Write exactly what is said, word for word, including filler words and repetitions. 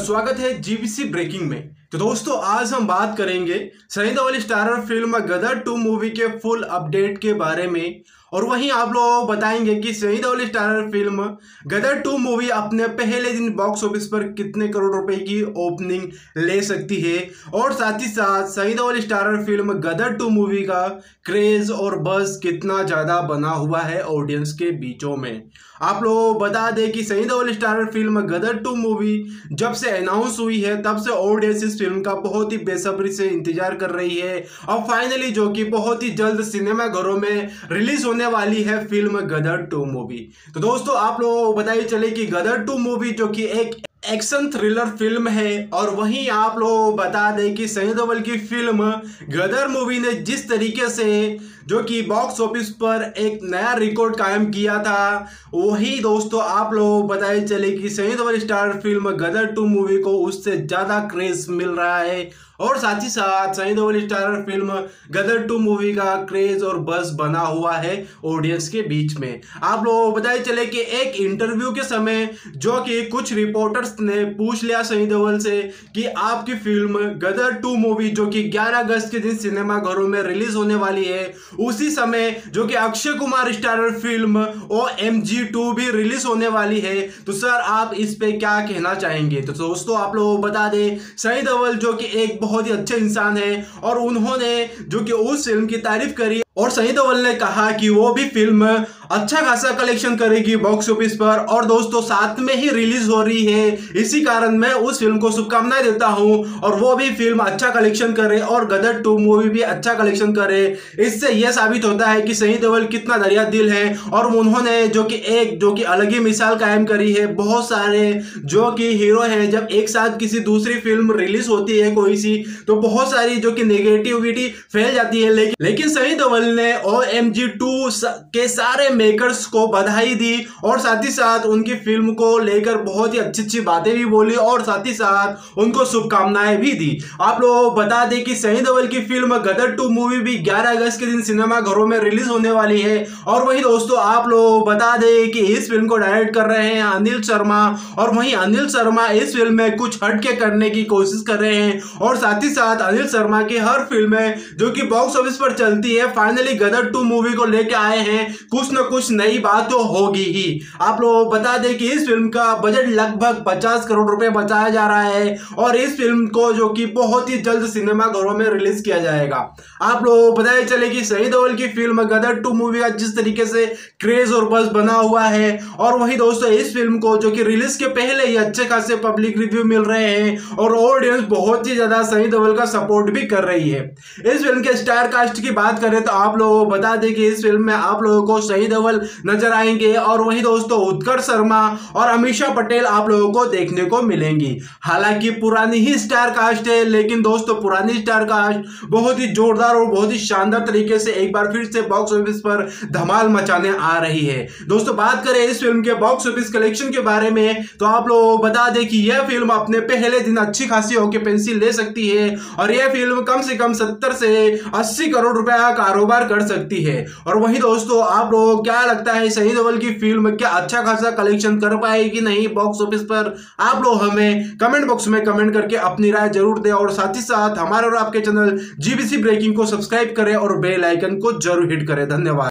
स्वागत है GBC breaking में। तो दोस्तों आज हम बात करेंगे Sunny Deol starrer film Gadar two movie के फुल अपडेट के बारे में, और वहीं आप लोगों को बताएंगे कि Sunny Deol starrer film Gadar two movie अपने पहले दिन बॉक्स ऑफिस पर कितने करोड़ रुपए की ओपनिंग ले सकती है, और साथ ही साथ Sunny Deol starrer film Gadar two movie का क्रेज और बज़ कितना ज़्यादा बना हुआ है ऑडियंस के बीचों में। आप लोगों को बता दें कि Sunny Deol starrer film Gadar two movie जब से अनाउंस हुई है तब से ऑडियंस इस फिल्म का बहुत ही बेसब्री से इंतजार कर रही है, और फाइनली जो कि बहुत ही जल्द सिनेमा घरों में रिलीज होने वाली है फिल्म गदर टू मूवी। तो दोस्तों आप लोगों को बताइए चले कि गदर टू मूवी जो कि एक एक्शन थ्रिलर फिल्म है, और वहीं आप लोगों को बता दें कि सनी देओल की फिल्म गदर मूवी ने जिस तरीके से जो कि बॉक्स ऑफिस पर एक नया रिकॉर्ड कायम किया था, वही दोस्तों आप लोगों को बताइए चले कि Sunny Deol starrer film Gadar two movie को उससे ज़्यादा क्रेज मिल रहा है, और साथ ही साथ Sunny Deol starrer film Gadar two movie का क्रेज और बज़ बना हुआ है ऑडियंस के बीच में। आप लोगों को बताइए चले कि एक इंटरव्यू के समय जो कि कुछ रिपोर्टर्स ने पूछ लिया सनी देओल से कि आपकी फिल्म गदर टू मूवी जो कि ग्यारह अगस्त के दिन सिनेमा घरों में रिलीज होने वाली है, उसी समय जो कि Akshay Kumar starrer film O M G two भी रिलीज होने वाली है, तो सर आप इस पे क्या कहना चाहेंगे। तो दोस्तों आप लोगों को बता दें सनी देओल जो कि एक बहुत ही अच्छे इंसान है, और उन्होंने जो कि उस फिल्म की तारीफ करी, और सनी देओल ने कहा कि वो भी फिल्म अच्छा खासा कलेक्शन करेगी बॉक्स ऑफिस पर, और दोस्तों साथ में ही रिलीज हो रही है, इसी कारण मैं उस फिल्म को शुभकामनाएं देता हूं और वो भी फिल्म अच्छा कलेक्शन करे और गदर टू मूवी भी अच्छा कलेक्शन करे। इससे यह साबित होता है कि सनी देओल कितना दरिया दिल है, और उन्होंने जो कि एक जो कि अलग ही मिसाल कायम करी है। बहुत सारे जो कि हीरो हैं जब एक साथ किसी दूसरी फिल्म रिलीज होती है कोई सी, तो बहुत सारी जो कि नेगेटिविटी फैल जाती है, लेकिन लेकिन सनी देओल ने ओ एम जी टू के सारे मेकर्स को बधाई दी, और साथ ही साथ उनकी फिल्म को लेकर बहुत ही अच्छी अच्छी बातें भी बोली, और साथ ही साथ उनको शुभकामनाएं भी दी। आप लोगों को बता दें कि सनी देओल की फिल्म गदर टू मूवी भी ग्यारह अगस्त के दिन सिनेमा घरों में रिलीज होने वाली है, और वहीं दोस्तों आप लोगों को बता दें कि इस फिल्म को डायरेक्ट कर रहे हैं अनिल शर्मा, और वहीं अनिल शर्मा इस फिल्म में कुछ हटके करने की कोशिश कर रहे हैं, और साथ ही साथ अनिल शर्मा की हर फिल्में जो कि बॉक्स ऑफिस पर चलती है फाइनली गदर टू मूवी को लेके आए हैं, कुछ न कुछ नई बात तो होगी ही। आप लोगों को बता दें कि इस फिल्म का बजट लगभग पचास करोड़ रुपए बताया जा रहा है, और इस फिल्म को जो कि बहुत ही जल्द सिनेमा घरों में रिलीज किया जाएगा। आप लोगों को बताया चले कि सनी देओल की फिल्म गदर टू मूवी का जिस तरीके से क्रेज और बज़ बना हुआ है, और वहीं दोस्तों इस फिल्म को जो कि रिलीज के पहले ही अच्छे खासे पब्लिक रिव्यू मिल रहे हैं, और ऑडियंस बहुत ही ज्यादा सनी देओल का सपोर्ट भी कर रही है। इस फिल्म के स्टार कास्ट की बात करें तो आप लोगों को बता दें कि इस फिल्म में आप लोगों को सनी देओल नजर आएंगे, और वहीं दोस्तों उत्कर्ष शर्मा और अमीषा पटेल आप लोगों को देखने को मिलेंगी। हालांकि पुरानी ही स्टार कास्ट है, लेकिन दोस्तों पुरानी स्टार कास्ट बहुत ही जोरदार और बहुत ही शानदार तरीके से एक बार फिर से बॉक्स ऑफिस पर धमाल मचाने आ रही है। दोस्तों बात करें इस फिल्म के बॉक्स ऑफिस कलेक्शन के बारे में, तो आप लोगों को बता दें कि यह फिल्म अपने पहले दिन अच्छी खासी ऑक्यूपेंसी ले सकती है, और यह फिल्म कम से कम सत्तर से अस्सी करोड़ रुपए का कारोबार कर सकती है। और वहीं दोस्तों आप लोगों को क्या लगता है सनी देओल की फिल्म क्या अच्छा खासा कलेक्शन कर पाएगी नहीं बॉक्स ऑफिस पर? आप लोग हमें कमेंट बॉक्स में कमेंट करके अपनी राय जरूर दें, और साथ ही साथ हमारे और आपके चैनल जीबीसी ब्रेकिंग को सब्सक्राइब करें और बेल आइकन को जरूर हिट करें। धन्यवाद।